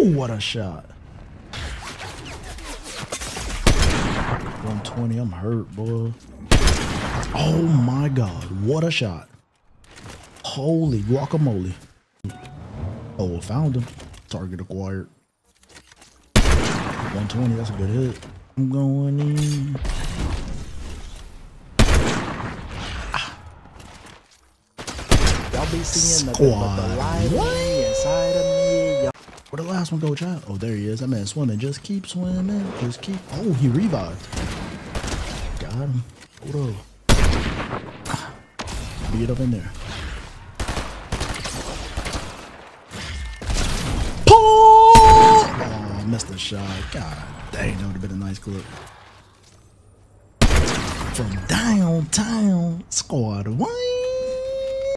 Oh, what a shot. 120, I'm hurt, boy. Oh my God, what a shot. Holy guacamole. Oh, found him. Target acquired. 120, that's a good hit. I'm going in. Y'all be seeing nothing but the light inside of me. Where'd the last one go, child? Oh, there he is. That man swimming. Just keep swimming. Just keep. Oh, he revived. Got him. Hold up. Beat up in there. Oh, missed the shot. God dang, that would have been a nice clip. From downtown, squad away.